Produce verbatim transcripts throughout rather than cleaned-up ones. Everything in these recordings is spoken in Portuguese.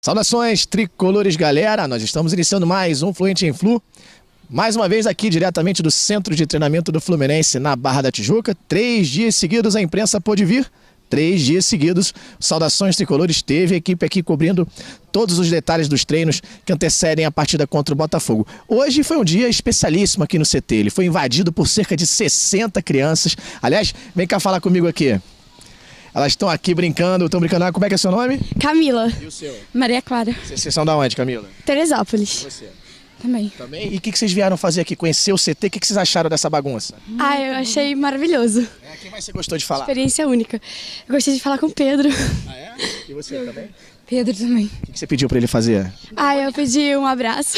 Saudações tricolores, galera! Nós estamos iniciando mais um Fluente em Flu. Mais uma vez aqui diretamente do Centro de Treinamento do Fluminense na Barra da Tijuca. Três dias seguidos a imprensa pôde vir. Três dias seguidos, Saudações Tricolores teve a equipe aqui cobrindo todos os detalhes dos treinos que antecedem a partida contra o Botafogo. Hoje foi um dia especialíssimo aqui no C T. Ele foi invadido por cerca de sessenta crianças. Aliás, vem cá falar comigo aqui. Elas estão aqui brincando, estão brincando. Como é que é seu nome? Camila. E o seu? Maria Clara. Vocês são da onde, Camila? Teresópolis. E você? Também. Também? E o que, que vocês vieram fazer aqui? Conhecer o C T? O que, que vocês acharam dessa bagunça? Ah, eu achei maravilhoso. É, quem mais você gostou de falar? Experiência única. Eu gostei de falar com o Pedro. Ah, é? E você também? Pedro também. O que, que você pediu pra ele fazer? Ah, eu pedi um abraço,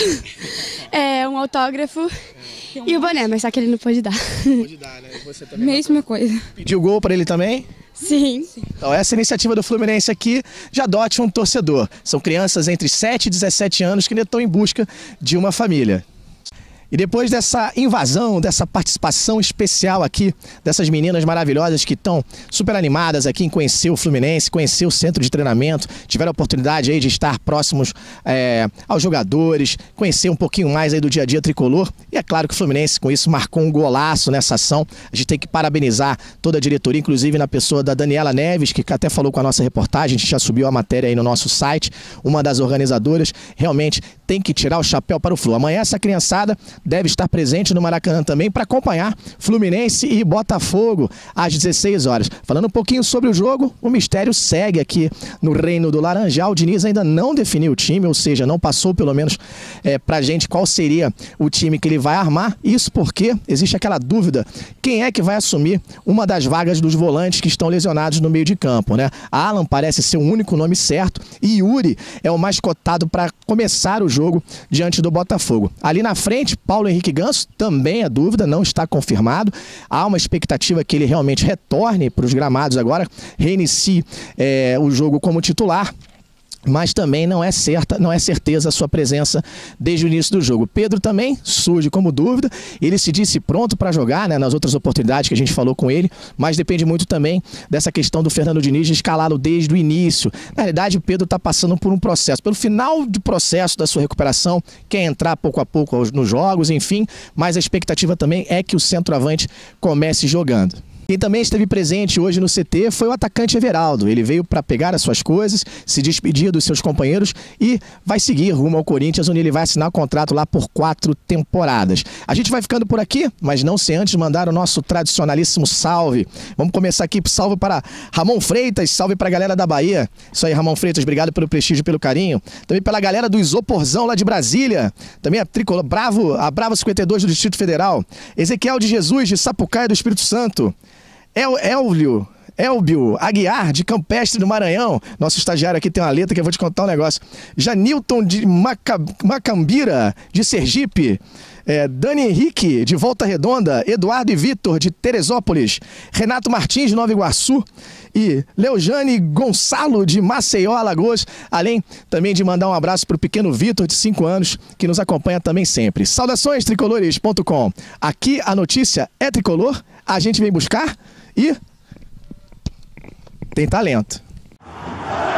é, um autógrafo e o boné, mas só que ele não pôde dar. Pode dar, né? E você também? Mesma coisa. Pediu gol pra ele também? Sim. Então essa iniciativa do Fluminense aqui já adote um torcedor. São crianças entre sete e dezessete anos que ainda estão em busca de uma família. E depois dessa invasão, dessa participação especial aqui, dessas meninas maravilhosas que estão super animadas aqui em conhecer o Fluminense, conhecer o centro de treinamento, tiveram a oportunidade aí de estar próximos é, aos jogadores, conhecer um pouquinho mais aí do dia a dia tricolor. E é claro que o Fluminense com isso marcou um golaço nessa ação. A gente tem que parabenizar toda a diretoria, inclusive na pessoa da Daniela Neves, que até falou com a nossa reportagem, a gente já subiu a matéria aí no nosso site, uma das organizadoras. Realmente tem que tirar o chapéu para o Flu. Amanhã essa criançada deve estar presente no Maracanã também para acompanhar Fluminense e Botafogo às dezesseis horas. Falando um pouquinho sobre o jogo, o mistério segue aqui no Reino do Laranjal. O Diniz ainda não definiu o time, ou seja, não passou pelo menos é, pra gente qual seria o time que ele vai armar. Isso porque existe aquela dúvida, quem é que vai assumir uma das vagas dos volantes que estão lesionados no meio de campo, né? Alan parece ser o único nome certo e Yuri é o mais cotado para começar o jogo diante do Botafogo. Ali na frente, Paulo Henrique Ganso também é dúvida, não está confirmado. Há uma expectativa que ele realmente retorne para os gramados agora, reinicie é, o jogo como titular. Mas também não é certa, não é certeza a sua presença desde o início do jogo. Pedro também surge como dúvida. Ele se disse pronto para jogar, né, nas outras oportunidades que a gente falou com ele, mas depende muito também dessa questão do Fernando Diniz de escalá-lo desde o início. Na realidade, o Pedro está passando por um processo, pelo final do processo da sua recuperação, quer entrar pouco a pouco nos jogos, enfim, mas a expectativa também é que o centroavante comece jogando. Quem também esteve presente hoje no C T foi o atacante Everaldo. Ele veio para pegar as suas coisas, se despedir dos seus companheiros e vai seguir rumo ao Corinthians, onde ele vai assinar o contrato lá por quatro temporadas. A gente vai ficando por aqui, mas não sem antes mandar o nosso tradicionalíssimo salve. Vamos começar aqui, salve para Ramon Freitas, salve para a galera da Bahia. Isso aí, Ramon Freitas, obrigado pelo prestígio e pelo carinho. Também pela galera do Isoporzão lá de Brasília. Também a Tricolor Bravo, a Bravo cinquenta e dois do Distrito Federal. Ezequiel de Jesus de Sapucaia do Espírito Santo. El, Elvio, Elbio Aguiar, de Campestre do Maranhão. Nosso estagiário aqui tem uma letra que eu vou te contar um negócio. Janilton de Maca, Macambira, de Sergipe. É, Dani Henrique, de Volta Redonda. Eduardo e Vitor, de Teresópolis. Renato Martins, de Nova Iguaçu. E Leojane Gonçalo, de Maceió, Alagoas. Além também de mandar um abraço para o pequeno Vitor, de cinco anos, que nos acompanha também sempre. Saudações tricolores ponto com. Aqui a notícia é tricolor, a gente vem buscar e tem talento.